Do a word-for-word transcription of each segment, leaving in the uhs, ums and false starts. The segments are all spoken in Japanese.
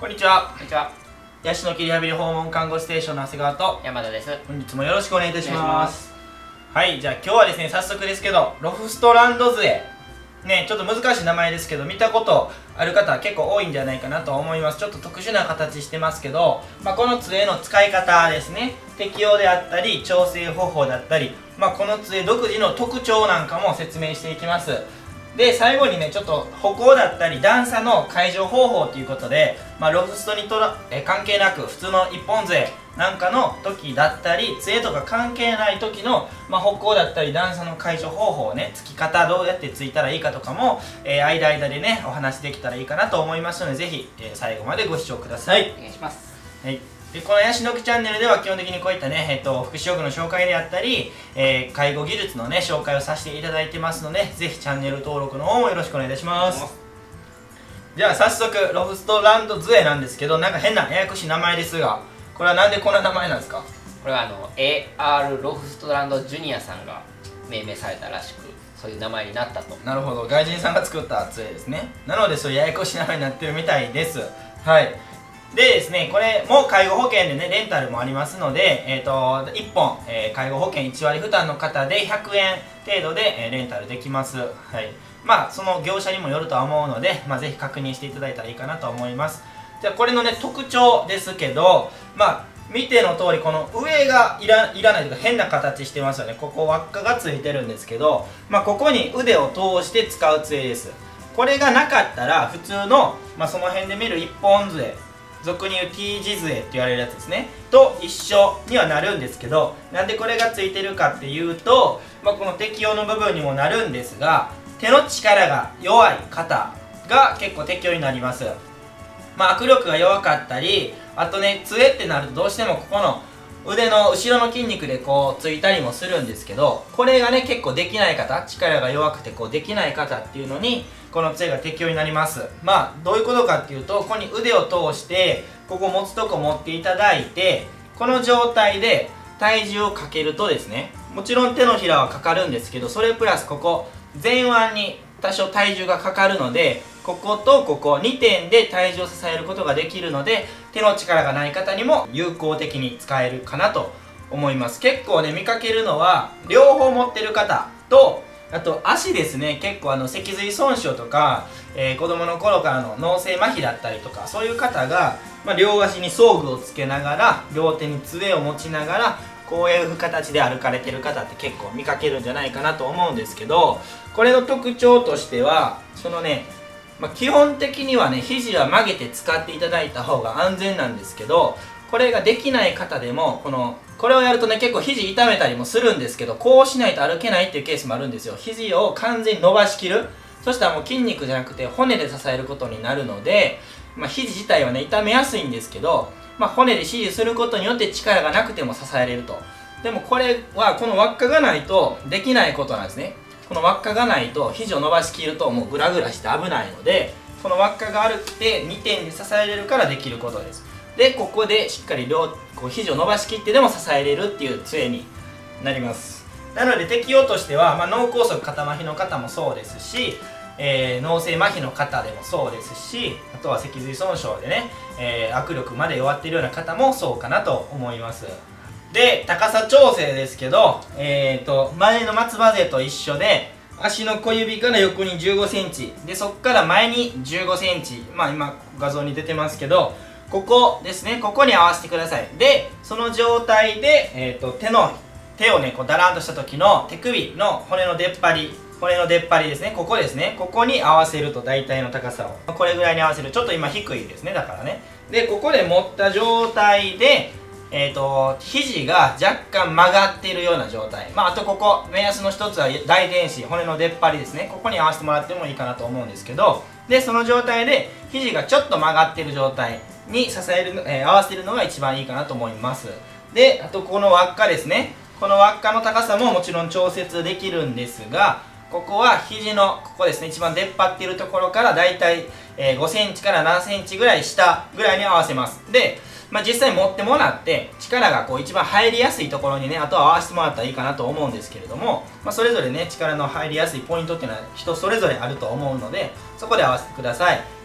こんにちは。 こんにちは。 ヤシの木リハビリ訪問看護ステーションの長谷川と山田です。 本日もよろしくお願いいたします。はい、じゃあ今日はですね、早速ですけどロフストランド杖ね、ちょっと難しい名前ですけど見たことある方結構多いんじゃないかなと思います。ちょっと特殊な形してますけど、まあ、この杖の使い方ですね、適用であったり調整方法だったり、まあ、この杖独自の特徴なんかも説明していきます。で最後にね、ちょっと歩行だったり段差の解除方法ということで、まあ、ロフストにとらえ関係なく普通の一本杖なんかの時だったり杖とか関係ない時の、まあ、歩行だったり段差の解除方法ね、つき方どうやってついたらいいかとかも、えー、間々でねお話できたらいいかなと思いますので、ぜひ、えー、最後までご視聴ください。 お願いします。 はい、でこのヤシの木チャンネルでは基本的にこういったね、えっと、福祉用具の紹介であったり、えー、介護技術のね紹介をさせていただいてますので、ぜひチャンネル登録の方もよろしくお願いいたします。じゃあ早速ロフストランド杖なんですけど、なんか変なややこしい名前ですが、これはなんでこんな名前なんですか？ これはあの エーアール ロフストランドジュニアさんが命名されたらしく、そういう名前になったと。 なるほど、外人さんが作った杖ですね。なのでそういうややこしい名前になってるみたいです。はい。でですね、これも介護保険でねレンタルもありますので、えー、といっぽん、えー、介護保険いちわり負担の方でひゃくえん程度で、えー、レンタルできます。はい、まあその業者にもよるとは思うので、まあ、ぜひ確認していただいたらいいかなと思います。じゃあこれのね特徴ですけど、まあ見ての通りこの上がいらいらないというか変な形してますよね。ここ輪っかがついてるんですけど、まあ、ここに腕を通して使う杖です。これがなかったら普通の、まあ、その辺で見る一本杖、俗に言う T 字杖って言われるやつですねと一緒にはなるんですけど、なんでこれがついてるかっていうと、まあ、この適用の部分にもなるんですが、手の力が弱い方が結構適用になります。まあ、握力が弱かったり、あとね杖ってなるとどうしてもここの腕の後ろの筋肉でこうついたりもするんですけど、これがね結構できない方、力が弱くてこうできない方っていうのにこの杖が適用になります。まあどういうことかっていうと、ここに腕を通してここ持つとこ持っていただいて、この状態で体重をかけるとですね、もちろん手のひらはかかるんですけど、それプラスここ前腕に多少体重がかかるので、こことここにてんで体重を支えることができるので、手の力がない方にも有効的に使えるかなと思います。結構ね見かけるのは両方持ってる方と、あと足ですね、結構あの脊髄損傷とか、えー、子供の頃からの脳性麻痺だったりとか、そういう方が、まあ、両足に装具をつけながら両手に杖を持ちながらこういう形で歩かれてる方って結構見かけるんじゃないかなと思うんですけど、これの特徴としてはそのね、まあ、基本的にはね肘は曲げて使っていただいた方が安全なんですけど、これができない方でもこのこれをやるとね結構肘痛めたりもするんですけど、こうしないと歩けないっていうケースもあるんですよ。肘を完全に伸ばしきる、そしたらもう筋肉じゃなくて骨で支えることになるので、まあ、肘自体はね痛めやすいんですけど、まあ、骨で支持することによって力がなくても支えれると。でもこれはこの輪っかがないとできないことなんですね。この輪っかがないと肘を伸ばしきるともうグラグラして危ないので、この輪っかがあるってにてんで支えれるからできることです。でここでしっかり両こう肘を伸ばしきってでも支えれるっていう杖になります。なので適用としては、まあ、脳梗塞肩麻痺の方もそうですし、えー、脳性麻痺の方でもそうですし、あとは脊髄損傷でね、えー、握力まで弱っているような方もそうかなと思います。で高さ調整ですけど、えー、と前の松葉杖と一緒で足の小指から横にじゅうごセンチで、そこから前にじゅうごセンチ、まあ今画像に出てますけど、ここですね、ここに合わせてください。でその状態で、えー、と手の手をねこうだらんとした時の手首の骨の出っ張り骨の出っ張りですね、ここですね、ここに合わせると大体の高さをこれぐらいに合わせる。ちょっと今低いですね、だからね。でここで持った状態でえーと肘が若干曲がっているような状態、まあ、あとここ目安の一つは大臀子、骨の出っ張りですね、ここに合わせてもらってもいいかなと思うんですけど、でその状態で肘がちょっと曲がっている状態に支える、えー、合わせるのが一番いいかなと思います。であとこの輪っかですね、この輪っかの高さももちろん調節できるんですが、ここは肘のここですね、一番出っ張っているところからだいたいごセンチからななセンチぐらい下ぐらいに合わせます。でまあ、実際持ってもらって力がこう一番入りやすいところにね、あとは合わせてもらったらいいかなと思うんですけれども、まあ、それぞれね力の入りやすいポイントっていうのは人それぞれあると思うので、そこで合わせてください。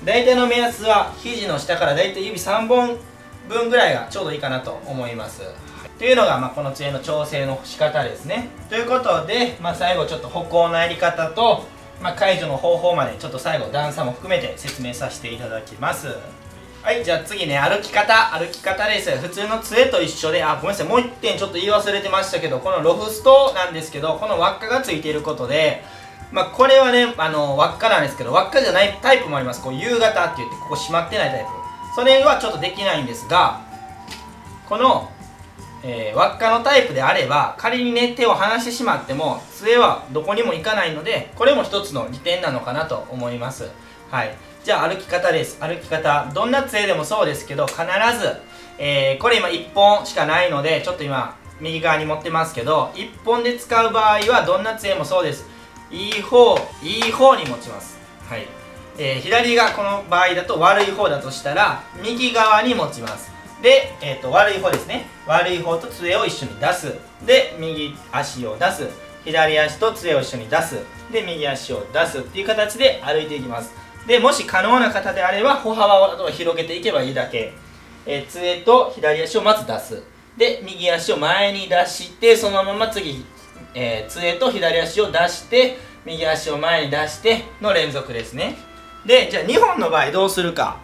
大体の目安は肘の下から大体指さんぼんぶんぐらいがちょうどいいかなと思います。というのが、まあ、この杖の調整の仕方ですね。ということで、まあ、最後ちょっと歩行のやり方と、まあ、解除の方法までちょっと最後段差も含めて説明させていただきます。はい、じゃあ次ね、歩き方歩き方です。普通の杖と一緒で、あ、ごめんなさい、もういってんちょっと言い忘れてましたけど、このロフストなんですけど、この輪っかがついていることで、まあ、これはね、あの輪っかなんですけど、輪っかじゃないタイプもあります。こう U 型って言って、ここ閉まってないタイプ、それはちょっとできないんですが、この、えー、輪っかのタイプであれば、仮にね手を離してしまっても杖はどこにも行かないので、これも一つの利点なのかなと思います。はい、じゃあ歩き方です。歩き方、どんな杖でもそうですけど、必ず、えー、これ今いっぽんしかないので、ちょっと今右側に持ってますけど、いっぽんで使う場合はどんな杖もそうです。いい方いい方に持ちます。はい、えー、左がこの場合だと悪い方だとしたら右側に持ちます。で、えー、と悪い方ですね、悪い方と杖を一緒に出す。で、右足を出す、左足と杖を一緒に出す。で、右足を出すっていう形で歩いていきます。で、もし可能な方であれば歩幅をあとは広げていけばいいだけ。えー、杖と左足をまず出す。で、右足を前に出して、そのまま次、えー、杖と左足を出して右足を前に出しての連続ですね。で、じゃあにほんの場合どうするか。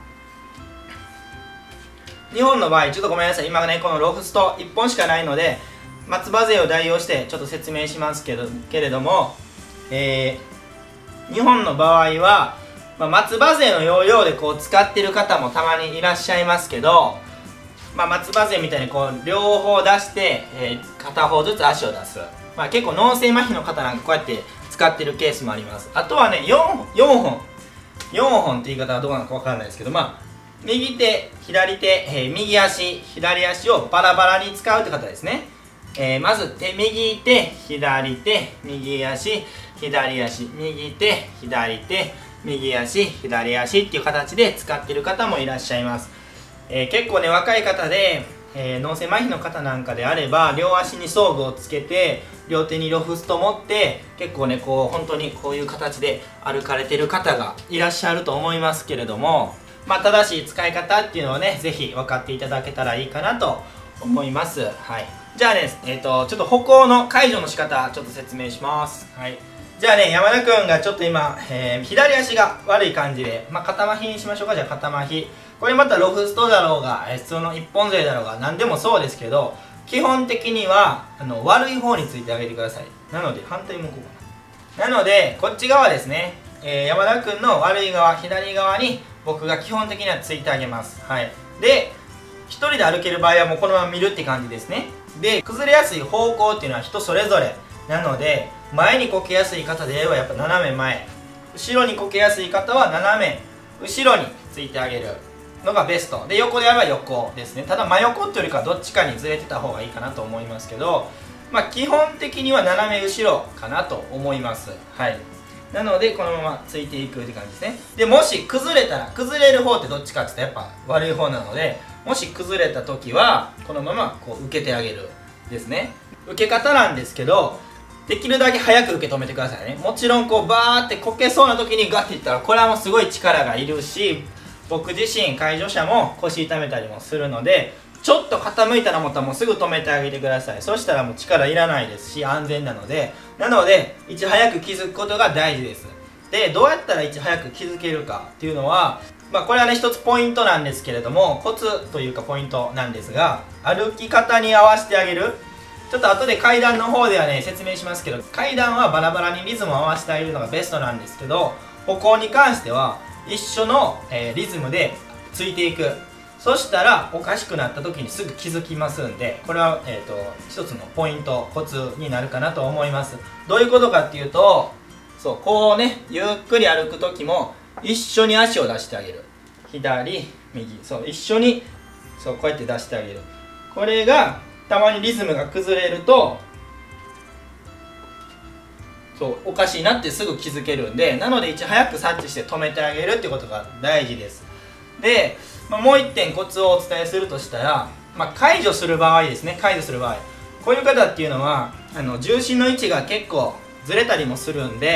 にほんの場合、ちょっとごめんなさい、今ねこのロフストいっぽんしかないので松葉杖を代用してちょっと説明しますけどけれども、えー、にほんの場合は、まあ、松葉杖の要領でこう使ってる方もたまにいらっしゃいますけど、まあ、松葉杖みたいにこう両方出して、えー、片方ずつ足を出す、まあ、結構脳性麻痺の方なんかこうやって使ってるケースもあります。あとはね 4, 4本よんほんって言い方はどうなのかわからないですけど、まあ右手左手、えー、右足左足をバラバラに使うって方ですね。えー、まず手右手左手右足左足右手左手右足左足っていう形で使ってる方もいらっしゃいます。えー、結構ね若い方で、えー、脳性麻痺の方なんかであれば両足に装具をつけて両手にロフスト持って結構ねこう本当にこういう形で歩かれてる方がいらっしゃると思いますけれども、まあ、正しい使い方っていうのをね是非分かっていただけたらいいかなと思います。はい、じゃあね、えー、とちょっと歩行の解除の仕方ちょっと説明します。はい、じゃあね山田くんがちょっと今、えー、左足が悪い感じで、まあ、肩麻痺にしましょうか。じゃあ肩麻痺、これまたロフストだろうが普通の一本杖だろうが何でもそうですけど、基本的にはあの悪い方についてあげてください。なので反対向こうかな。なのでこっち側ですね、えー、山田くんの悪い側左側に僕が基本的にはついてあげます。はい、でひとりで歩ける場合はもうこのまま見るって感じですね。で崩れやすい方向っていうのは人それぞれなので、前にこけやすい方で言えばやっぱ斜め前、後ろにこけやすい方は斜め後ろについてあげるのがベストで、横であれば横ですね。ただ真横っていうよりかどっちかにずれてた方がいいかなと思いますけど、まあ基本的には斜め後ろかなと思います。はい、なのでこのままついていくって感じですね。でもし崩れたら、崩れる方ってどっちかって言ったらやっぱ悪い方なので、もし崩れた時はこのままこう受けてあげるですね。受け方なんですけど、できるだけ早く受け止めてくださいね。もちろんこうバーってこけそうな時にガッていったらこれはもうすごい力がいるし、僕自身介助者も腰痛めたりもするので、ちょっと傾いたら思ったらもうすぐ止めてあげてください。そしたらもう力いらないですし安全なので、なのでいち早く気づくことが大事です。でどうやったらいち早く気づけるかっていうのは、まあ、これはね一つポイントなんですけれども、コツというかポイントなんですが、歩き方に合わせてあげる。ちょっと後で階段の方ではね説明しますけど、階段はバラバラにリズムを合わせてあげるのがベストなんですけど、歩行に関しては一緒の、えー、リズムでついていく。そしたらおかしくなった時にすぐ気づきますんで、これは、えー、と一つのポイントコツになるかなと思います。どういうことかっていうと、そうこうねゆっくり歩く時も一緒に足を出してあげる。左右、そう一緒にそうこうやって出してあげる。これがたまにリズムが崩れるとそうおかしいなってすぐ気づけるんで、なのでいち早く察知して止めてあげるってことが大事です。で、まあ、もういってんコツをお伝えするとしたら、まあ、解除する場合ですね。解除する場合、こういう方っていうのはあの重心の位置が結構ずれたりもするんで、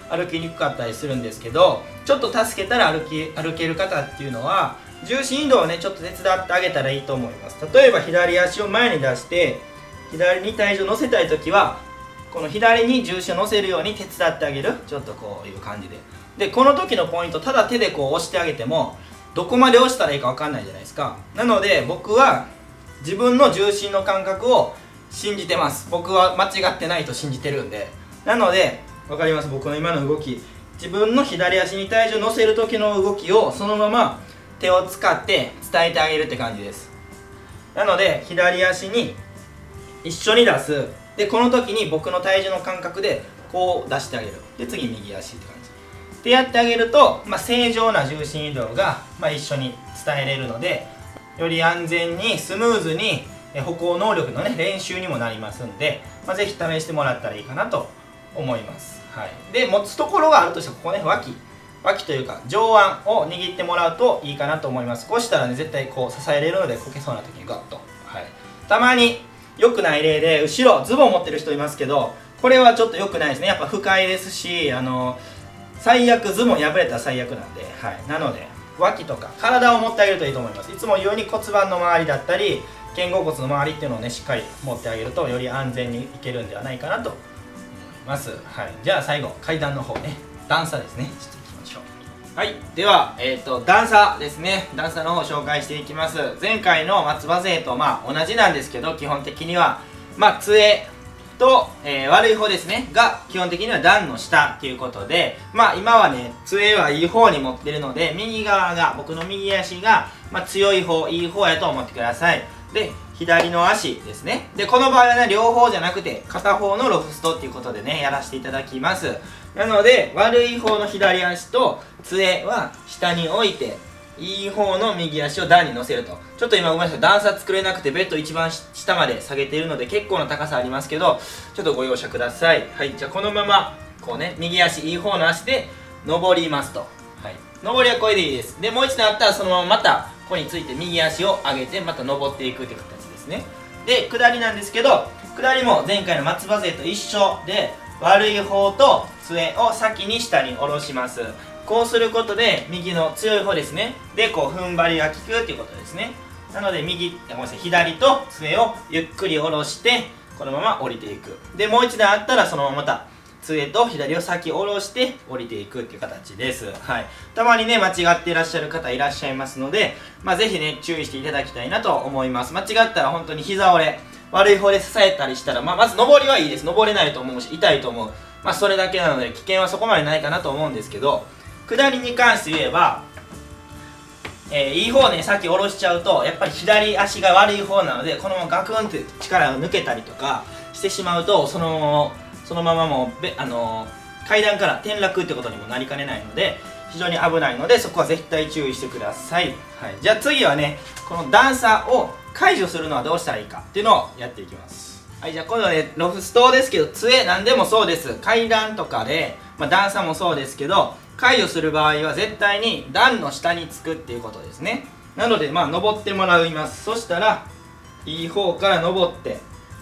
歩きにくかったりするんですけど、ちょっと助けたら歩き歩ける方っていうのは重心移動をねちょっと手伝ってあげたらいいと思います。例えば左足を前に出して左に体重を乗せたい時はこの左に重心を乗せるように手伝ってあげる。ちょっとこういう感じで。でこの時のポイント、ただ手でこう押してあげてもどこまで押したらいいか分かんないじゃないですか。なので僕は自分の重心の感覚を信じてます。僕は間違ってないと信じてるんで。なので分かります、僕の今の動き、自分の左足に体重を乗せる時の動きをそのまま手を使って伝えてあげるって感じです。なので左足に一緒に出す。でこの時に僕の体重の感覚でこう出してあげる。で次右足って感じってやってあげると、まあ、正常な重心移動が、まあ、一緒に伝えれるので、より安全にスムーズに歩行能力の、ね、練習にもなりますんで、まあ、ぜひ試してもらったらいいかなと思います。はい、で持つところがあるとしたらここね、脇脇というか上腕を握ってもらうといいかなと思います。こうしたらね絶対こう支えれるので、こけそうな時にガッと、はい、たまに良くない例で後ろズボン持ってる人いますけど、これはちょっと良くないですね。やっぱ不快ですし、あの最悪ズボン破れたら最悪なんで、はい、なので脇とか体を持ってあげるといいと思います。いつも言うように骨盤の周りだったり肩甲骨の周りっていうのをねしっかり持ってあげるとより安全にいけるんではないかなと思います。はい、じゃあ最後階段の方ね、段差ですね、していきましょう。はい、では、えー、と段差ですね、段差の方を紹介していきます。前回の松葉勢とまあ同じなんですけど、基本的にはまあ杖と、えー、悪い方ですねが基本的には段の下ということで、まあ今はね杖はいい方に持ってるので、右側が僕の右足が、まあ、強い方いい方やと思ってください。で左の足ですね。でこの場合はね両方じゃなくて片方のロフストっていうことでねやらせていただきます。なので悪い方の左足と杖は下に置いて、いい方の右足を段に乗せると。ちょっと今ごめんなさい、段差作れなくてベッド一番下まで下げているので結構な高さありますけど、ちょっとご容赦ください。はい、じゃあこのままこうね右足いい方の足で登りますと。はい、登りはこれでいいです。でもう一度あったらそのまままたここについて右足を上げてまた登っていくという形ですね。で下りなんですけど、下りも前回の松葉勢と一緒で悪い方と杖を先に下に下ろします。こうすることで右の強い方ですねでこう踏ん張りが効くっていうことですね。なので右ごめんなさい左と杖をゆっくり下ろしてこのまま降りていく。でもう一段あったらそのまままた杖と左を先下ろして降りていくっていう形です。はい、たまにね間違っていらっしゃる方いらっしゃいますので、まあ、ぜひね注意していただきたいなと思います。間違ったら本当に膝折れ悪い方で支えたりしたら、まあ、まず上りはいいです。登れないと思うし痛いと思う、まあ、それだけなので危険はそこまでないかなと思うんですけど、下りに関して言えば、えー、いい方ね先下ろしちゃうとやっぱり左足が悪い方なので、このままガクンって力が抜けたりとかしてしまうとそのそのままもうべ、あのー、階段から転落ってことにもなりかねないので非常に危ないので、そこは絶対注意してください。はい、じゃあ次はねこの段差を解除するのはどうしたらいいかっていうのをやっていきます。はい、じゃあ今度はねロフストですけど杖何でもそうです。階段とかで、まあ、段差もそうですけど解除する場合は絶対に段の下につくっていうことですね。なのでまあ登ってもらいます。そしたらいい方から登って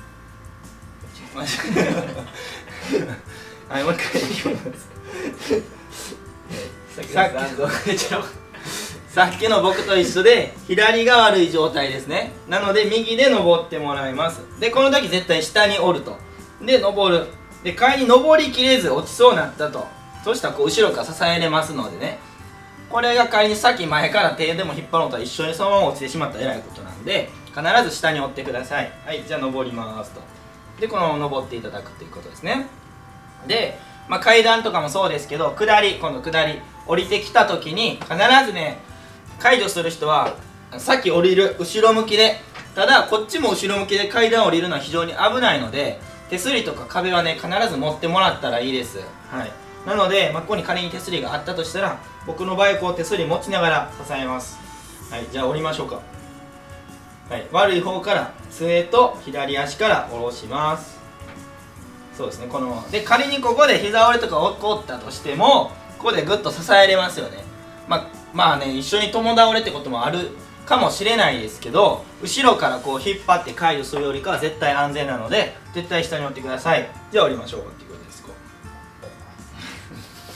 はい、もう一回いきますさっきさっきの僕と一緒で左が悪い状態ですね。なので右で登ってもらいます。でこの時絶対下に折ると。で登る。で階に登りきれず落ちそうになったと。そしたらこう後ろから支えれますのでね、これが仮に先前から手でも引っ張るのと一緒にそのまま落ちてしまったらえらいことなんで、必ず下に折ってください。はい、じゃあ登りますと。でこのまま登っていただくということですね。で、まあ、階段とかもそうですけど下り、今度下り降りてきた時に必ずね解除する人は先降りる後ろ向きで、ただこっちも後ろ向きで階段降りるのは非常に危ないので、手すりとか壁はね必ず持ってもらったらいいです。はい、なので、まあ、ここに仮に手すりがあったとしたら僕の場合こう手すり持ちながら支えます。はい、じゃあ降りましょうか。はい、悪い方から杖と左足から下ろします。そうですね、このままで仮にここで膝折れとか起こったとしてもここでグッと支えれますよね。まあ、まあね一緒に共倒れってこともあるかもしれないですけど、後ろからこう引っ張って解除するよりかは絶対安全なので絶対下に折ってください。じゃあ降りましょうっていうことです。こ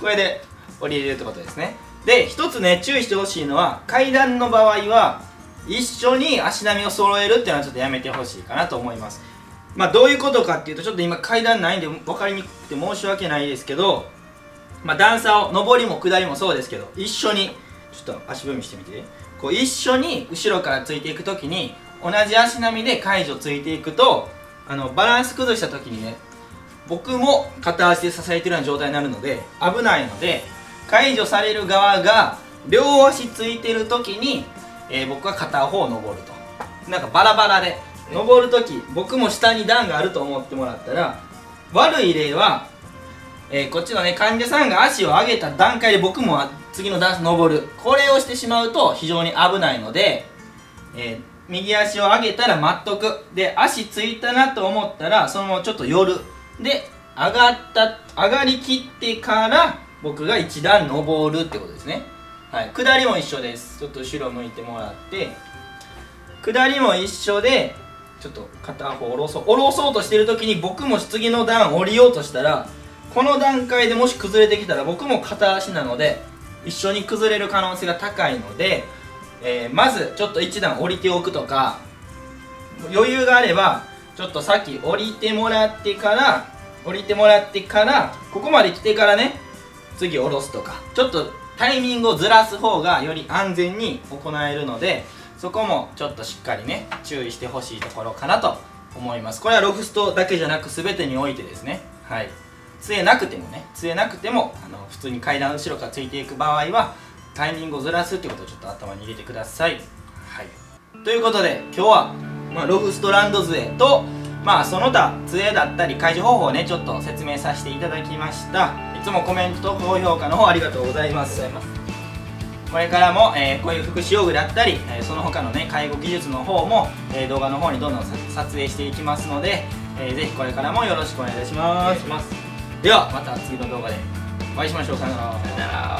これで降りれるってことですね。で一つね注意してほしいのは、階段の場合は一緒に足並みを揃えるっていうのはちょっとやめてほしいかなと思います。まあどういうことかっていうと、ちょっと今階段ないんで分かりにくくて申し訳ないですけど、まあ段差を上りも下りもそうですけど、一緒にちょっと足踏みしてみて、こう一緒に後ろからついていくときに同じ足並みで介助ついていくと、あのバランス崩したときにね、僕も片足で支えてるような状態になるので危ないので、介助される側が両足ついてるときに、えー、僕は片方を登ると、なんかバラバラで登るとき、僕も下に段があると思ってもらったら、悪い例は、えー、こっちのね患者さんが足を上げた段階で僕も次の段差登る、これをしてしまうと非常に危ないので、えー、右足を上げたら待っとく、で足ついたなと思ったらそのままちょっと寄る、で上がった上がりきってから僕が一段登るってことですね。はい、下りも一緒です。ちょっと後ろ向いてもらって、下りも一緒で、ちょっと片方下ろそう下ろそうとしてる時に僕も次の段降りようとしたら、この段階でもし崩れてきたら僕も片足なので一緒に崩れる可能性が高いので、えー、まずちょっと一段降りておくとか、余裕があればちょっと先降りてもらってから降りてもらってからここまで来てからね次下ろすとか、ちょっとタイミングをずらす方がより安全に行えるので、そこもちょっとしっかりね注意してほしいところかなと思います。これはロフストだけじゃなく全てにおいてですね。はい、杖なくてもね杖なくてもあの普通に階段後ろからついていく場合はタイミングをずらすってことをちょっと頭に入れてください。はい、ということで今日は、まあ、ロフストランド杖と、まあ、その他杖だったり解除方法をねちょっと説明させていただきました。いつもコメントと高評価の方ありがとうございます。これからも、えー、こういう福祉用具だったり、えー、その他のね介護技術の方も、えー、動画の方にどんどん撮影していきますので、えー、ぜひこれからもよろしくお願いいたします。ではまた次の動画でお会いしましょう。さよなら。 さよなら。